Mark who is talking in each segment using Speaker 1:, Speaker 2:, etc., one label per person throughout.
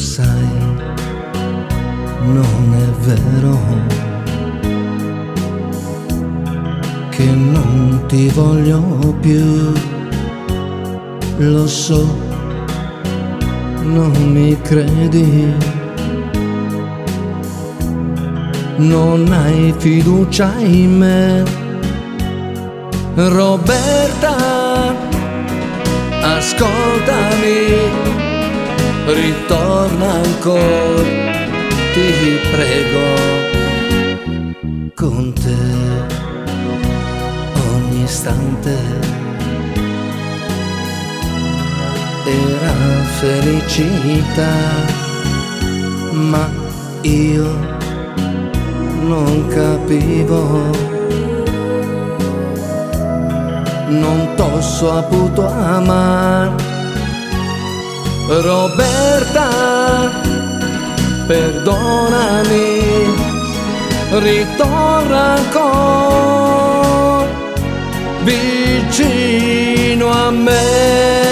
Speaker 1: sai, non è vero che non ti voglio più. Lo so, non mi credi, non hai fiducia in me. Roberta, ascoltami, ritorna ancora, ti prego. Con te ogni istante era felicità, ma io non capivo, non t'ho saputo amare. Roberta, perdonami, ritorna ancora vicino a me.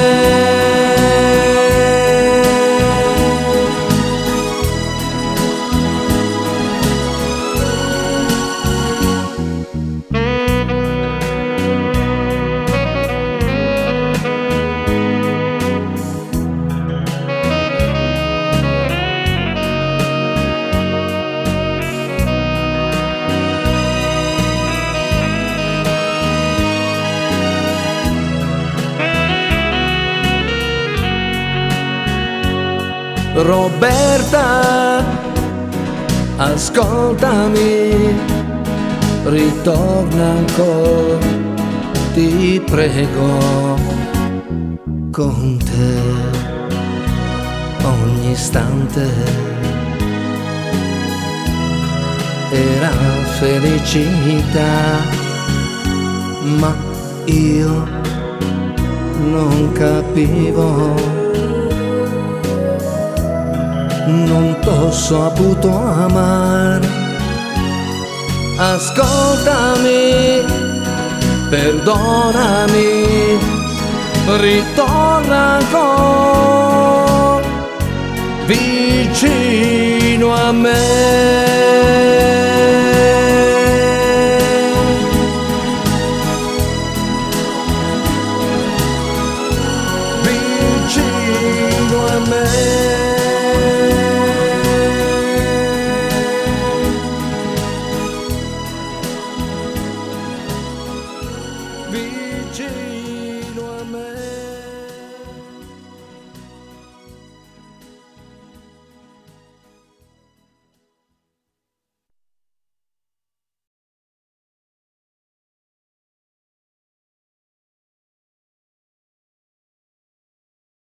Speaker 1: Roberta, ascoltami, ritorna ancora, ti prego. Con te ogni istante era felicità, ma io non capivo, non t'ho saputo amare. Ascoltami, perdonami, ritorna ancora vicino a me. Vicino a me. Vicino